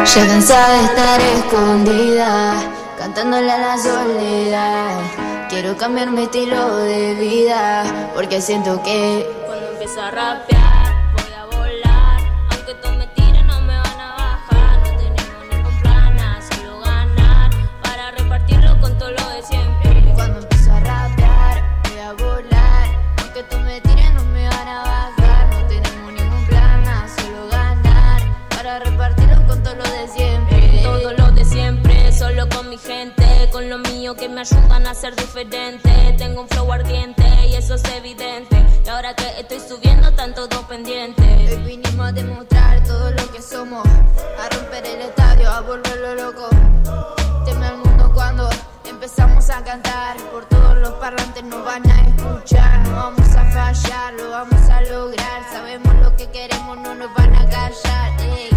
Ya cansada de estar escondida, cantándole a la soledad. Quiero cambiar mi estilo de vida, porque siento que cuando empiezo a rapear voy a volar. Aunque tú me tires no me van a bajar. No tenemos ningún plan, nada, solo ganar, para repartirlo con todo lo de siempre. Cuando empiezo a rapear voy a volar. Aunque tú me tires no me van a bajar. No tenemos ningún plan, nada, solo ganar, para repartirlo con todo lo de siempre. Todo lo de siempre, solo con mi gente, con lo mío que me ayudan a ser diferente. Tengo un flow ardiente y eso es evidente. Y ahora que estoy subiendo están todos pendientes. Hoy vinimos a demostrar todo lo que somos, a romper el estadio, a volverlo loco. Teme al mundo cuando empezamos a cantar. Por todos los parlantes nos van a escuchar. No vamos a fallar, lo vamos a lograr. Sabemos lo que queremos, no nos van a callar. Ey.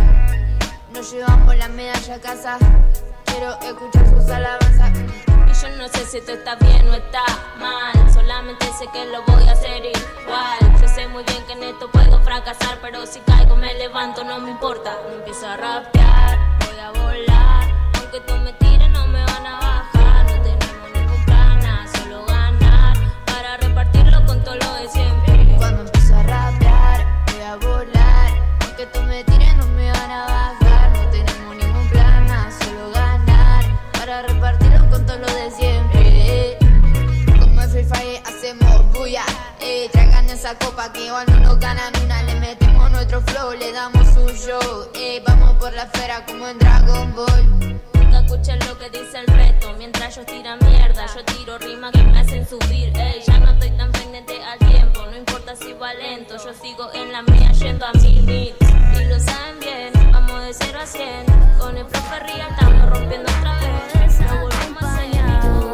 Nos llevamos la medalla a casa. Quiero escuchar sus alabanzas. Y yo no sé si esto está bien o está mal, solamente sé que lo voy a hacer igual. Yo sé muy bien que en esto puedo fracasar, pero si caigo me levanto, no me importa. Empiezo a rapear, voy a volar. Aunque tú me tires no me van a bajar. No tenemos ningún plan, nada, solo ganar, para repartirlo con todo lo de siempre. Cuando empiezo a rapear voy a volar. Aunque tú me tires no me van a bajar. No tenemos ningún plan, nada, solo ganar, para repartirlo con todo lo de siempre. Como en Free Fire hacemos bulla. Traigan esa copa que igual no nos ganan una. Le metemos nuestro flow, le damos su show. Vamos por la esfera como en Dragon Ball. Nunca escuchen lo que dice el resto. Mientras ellos tiran mierda, yo tiro rimas que me hacen subir. Ya no estoy tan pendiente al tiempo, no importa si va lento. Yo sigo en la mía yendo a 1000 beats. Y lo saben bien, vamos de 0 a 100. Con el profe Real estamos rompiendo otra vez. No volvemos a ser.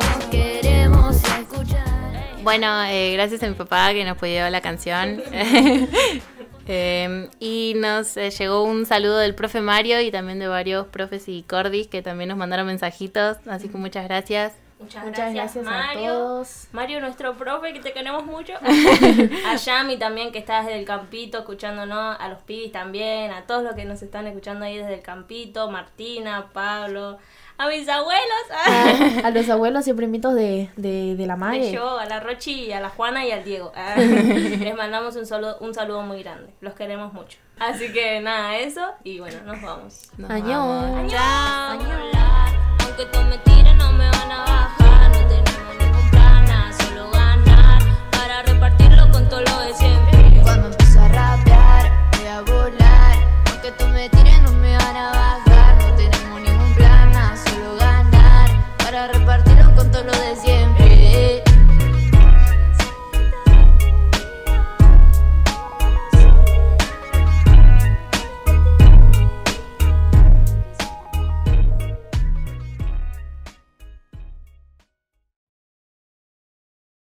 Queremos escuchar. Bueno, gracias a mi papá que nos pidió la canción. Y nos llegó un saludo del profe Mario y también de varios profes y cordis que también nos mandaron mensajitos, así que muchas gracias. Muchas gracias Mario. A todos. Mario, nuestro profe, que te queremos mucho. A Yami también, que está desde el campito escuchándonos. A los pibis también. A todos los que nos están escuchando ahí desde el campito. Martina, Pablo. A mis abuelos. A los abuelos y primitos de la madre. Yo, a la Rochi, a la Juana y al Diego. Les mandamos un saludo muy grande. Los queremos mucho. Así que nada, eso. Y bueno, nos vamos. Añón. Chao. Aunque tú me tires